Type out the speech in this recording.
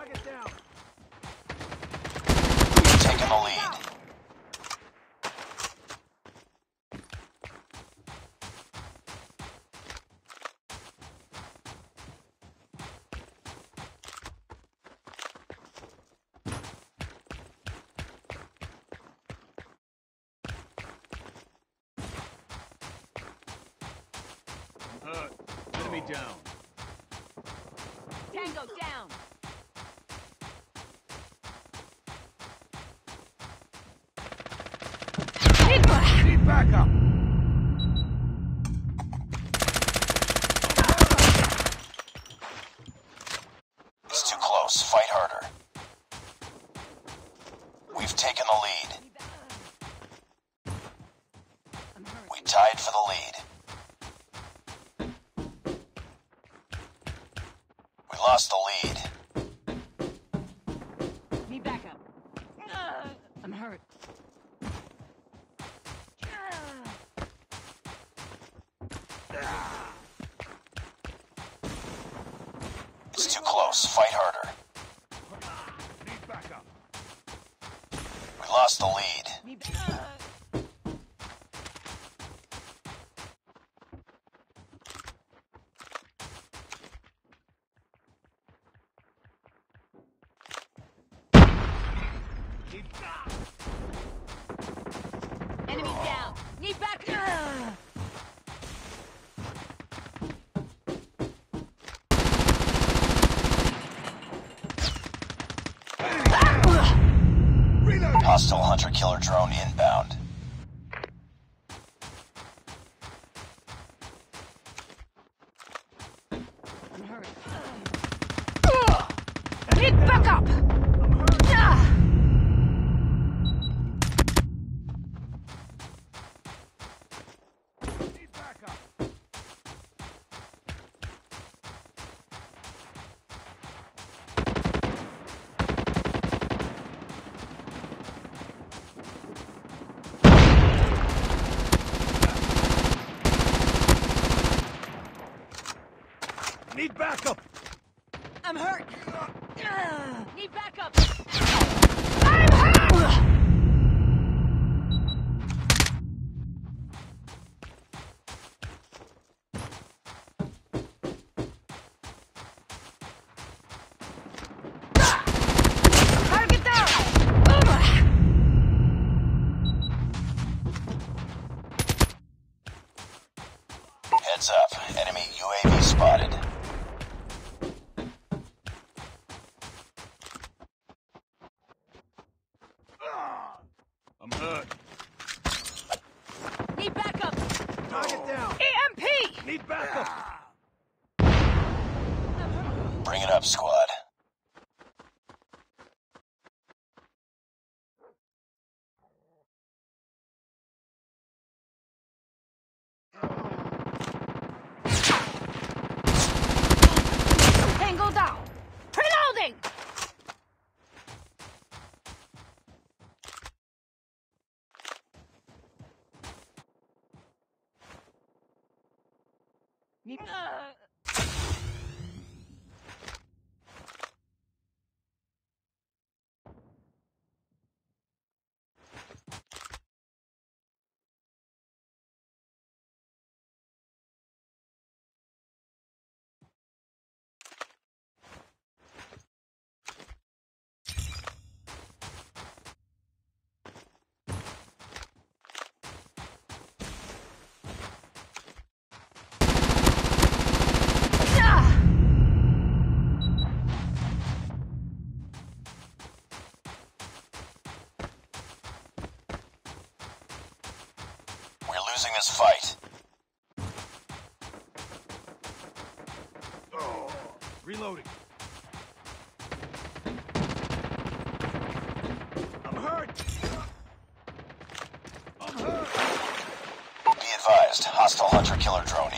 Target down. We've taken the lead. Enemy down. Tango down. Need backup. It's too close. Fight harder. We've taken the lead. We tied for the lead. We lost the lead. Need backup. I'm hurt. It's too close. Fight harder. Need backup. We lost the lead. Need backup. Enemy down. Need backup. Reload. Hostile hunter-killer drone inbound. I'm hurt. Need backup. Need backup. Need backup. I'm hurt. Need backup. I'm hurt. Target down. Heads up. Enemy UAV spotted. I'm hurt. Need backup. Target down. EMP. Need backup. Bring it up, squad. Tango down. Reloading. We're losing this fight. Reloading. I'm hurt. I'm hurt. Be advised, hostile hunter-killer drone